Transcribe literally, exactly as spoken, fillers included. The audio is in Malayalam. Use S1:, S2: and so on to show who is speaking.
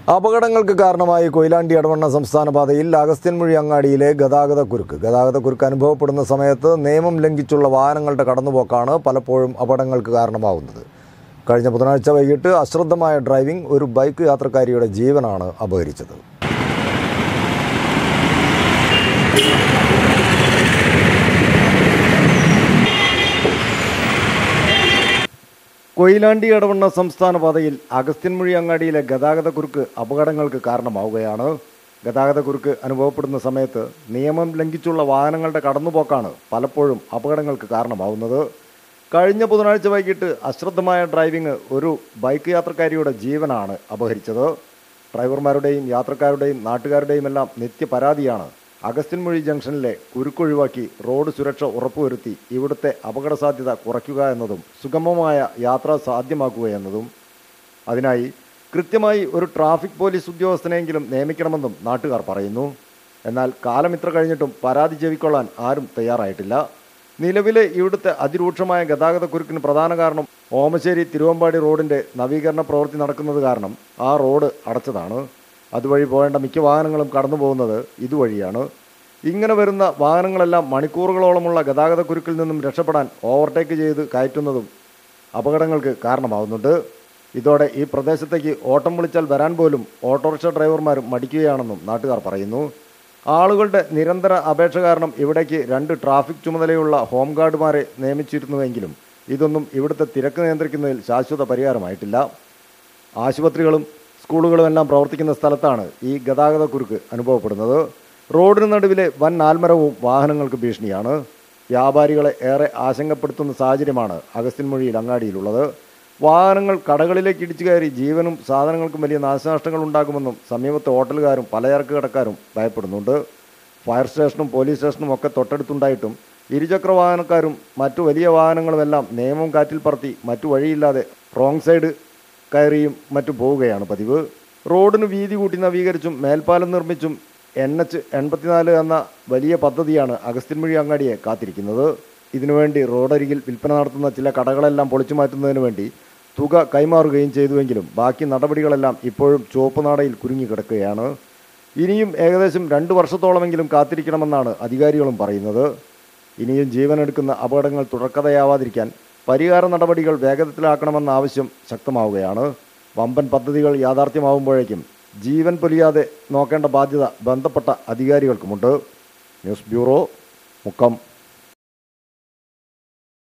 S1: അപകടങ്ങൾക്ക് കാരണമായി കൊയിലാണ്ടി എടവണ്ണ സംസ്ഥാന പാതയിൽ അഗസ്ത്യൻമുഴി അങ്ങാടിയിലെ ഗതാഗതക്കുരുക്ക് ഗതാഗതക്കുരുക്ക് അനുഭവപ്പെടുന്ന സമയത്ത് നിയമം ലംഘിച്ചുള്ള വാഹനങ്ങളുടെ കടന്നുപോക്കാണ് പലപ്പോഴും അപകടങ്ങൾക്ക് കാരണമാവുന്നത്. കഴിഞ്ഞ ബുധനാഴ്ച വൈകിട്ട് അശ്രദ്ധമായ ഡ്രൈവിംഗ് ഒരു ബൈക്ക് യാത്രക്കാരിയുടെ ജീവനാണ് അപഹരിച്ചത്. കൊയിലാണ്ടി എടവണ്ണ സംസ്ഥാന പാതയിൽ അഗസ്ത്യൻമുഴി അങ്ങാടിയിലെ ഗതാഗതക്കുരുക്ക് അപകടങ്ങൾക്ക് കാരണമാവുകയാണ്. ഗതാഗതക്കുരുക്ക് അനുഭവപ്പെടുന്ന സമയത്ത് നിയമം ലംഘിച്ചുള്ള വാഹനങ്ങളുടെ കടന്നുപോക്കാണ് പലപ്പോഴും അപകടങ്ങൾക്ക് കാരണമാവുന്നത്. കഴിഞ്ഞ ബുധനാഴ്ച വൈകിട്ട് അശ്രദ്ധമായ ഡ്രൈവിംഗ് ഒരു ബൈക്ക് യാത്രക്കാരിയുടെ ജീവനാണ് അപഹരിച്ചത്. ഡ്രൈവർമാരുടെയും യാത്രക്കാരുടെയും നാട്ടുകാരുടെയും എല്ലാം നിത്യപരാതിയാണ് അഗസ്ത്യൻമുഴി ജംഗ്ഷനിലെ കുരുക്കൊഴിവാക്കി റോഡ് സുരക്ഷ ഉറപ്പുവരുത്തി ഇവിടുത്തെ അപകട സാധ്യത കുറയ്ക്കുക എന്നതും സുഗമമായ യാത്ര സാധ്യമാക്കുക എന്നതും. അതിനായി കൃത്യമായി ഒരു ട്രാഫിക് പോലീസ് ഉദ്യോഗസ്ഥനെങ്കിലും നിയമിക്കണമെന്നും നാട്ടുകാർ പറയുന്നു. എന്നാൽ കാലം ഇത്ര കഴിഞ്ഞിട്ടും പരാതി ചെവിക്കൊള്ളാൻ ആരും തയ്യാറായിട്ടില്ല. നിലവിലെ ഇവിടുത്തെ അതിരൂക്ഷമായ ഗതാഗതക്കുരുക്കിന് പ്രധാന കാരണം ഓമശ്ശേരി തിരുവമ്പാടി റോഡിൻ്റെ നവീകരണ പ്രവൃത്തി നടക്കുന്നത് കാരണം ആ റോഡ് അടച്ചതാണ്. അതുവഴി പോകേണ്ട മിക്ക വാഹനങ്ങളും കടന്നു പോകുന്നത് ഇതുവഴിയാണ്. ഇങ്ങനെ വരുന്ന വാഹനങ്ങളെല്ലാം മണിക്കൂറുകളോളമുള്ള ഗതാഗതക്കുരുക്കിൽ നിന്നും രക്ഷപ്പെടാൻ ഓവർടേക്ക് ചെയ്ത് കയറ്റുന്നതും അപകടങ്ങൾക്ക് കാരണമാവുന്നുണ്ട്. ഇതോടെ ഈ പ്രദേശത്തേക്ക് ഓട്ടം വിളിച്ചാൽ വരാൻ പോലും ഓട്ടോറിക്ഷ ഡ്രൈവർമാരും മടിക്കുകയാണെന്നും നാട്ടുകാർ പറയുന്നു. ആളുകളുടെ നിരന്തര അപേക്ഷ കാരണം ഇവിടേക്ക് രണ്ട് ട്രാഫിക് ചുമതലയുള്ള ഹോം ഗാർഡുമാരെ നിയമിച്ചിരുന്നുവെങ്കിലും ഇതൊന്നും ഇവിടുത്തെ തിരക്ക് നിയന്ത്രിക്കുന്നതിൽ ശാശ്വത പരിഹാരമായിട്ടില്ല. ആശുപത്രികളും സ്കൂളുകളും എല്ലാം പ്രവർത്തിക്കുന്ന സ്ഥലത്താണ് ഈ ഗതാഗതക്കുരുക്ക് അനുഭവപ്പെടുന്നത്. റോഡിന് നടുവിലെ വൻ ആൽമരവും വാഹനങ്ങൾക്ക് ഭീഷണിയാണ്. വ്യാപാരികളെ ഏറെ ആശങ്കപ്പെടുത്തുന്ന സാഹചര്യമാണ് അഗസ്ത്യൻമുഴിയിൽ അങ്ങാടിയിലുള്ളത്. വാഹനങ്ങൾ കടകളിലേക്ക് ഇടിച്ചു കയറി ജീവനും സാധനങ്ങൾക്കും വലിയ നാശനഷ്ടങ്ങൾ ഉണ്ടാകുമെന്നും സമീപത്തെ ഹോട്ടലുകാരും പലചരക്ക് കടക്കാരും ഭയപ്പെടുന്നുണ്ട്. ഫയർ സ്റ്റേഷനും പോലീസ് സ്റ്റേഷനും ഒക്കെ തൊട്ടടുത്തുണ്ടായിട്ടും ഇരുചക്ര വാഹനക്കാരും മറ്റു വലിയ വാഹനങ്ങളുമെല്ലാം നിയമം കാറ്റിൽ പറത്തി മറ്റു വഴിയില്ലാതെ റോങ് സൈഡ് കയറിയും മറ്റും പോവുകയാണ് പതിവ്. റോഡിന് വീതി കൂട്ടി നവീകരിച്ചും മേൽപ്പാലം നിർമ്മിച്ചും എൻ എച്ച് എൺപത്തിനാല് എന്ന വലിയ പദ്ധതിയാണ് അഗസ്ത്യൻമുഴി അങ്ങാടിയെ കാത്തിരിക്കുന്നത്. ഇതിനുവേണ്ടി റോഡരികിൽ വിൽപ്പന നടത്തുന്ന ചില കടകളെല്ലാം പൊളിച്ചു മാറ്റുന്നതിന് വേണ്ടി തുക കൈമാറുകയും ചെയ്തുവെങ്കിലും ബാക്കി നടപടികളെല്ലാം ഇപ്പോഴും ചുവപ്പ് നാടയിൽ കുരുങ്ങിക്കിടക്കുകയാണ്. ഇനിയും ഏകദേശം രണ്ട് വർഷത്തോളമെങ്കിലും കാത്തിരിക്കണമെന്നാണ് അധികാരികളും പറയുന്നത്. ഇനിയും ജീവനെടുക്കുന്ന അപകടങ്ങൾ തുടർക്കഥയാവാതിരിക്കാൻ പരിഹാര നടപടികൾ വേഗത്തിലാക്കണമെന്ന ആവശ്യം ശക്തമാവുകയാണ്. വമ്പൻ പദ്ധതികൾ യാഥാർത്ഥ്യമാവുമ്പോഴേക്കും ജീവൻ പൊലിയാതെ നോക്കേണ്ട ബാധ്യത ബന്ധപ്പെട്ട അധികാരികൾക്കുമുണ്ട്. News bureau, Mukkam.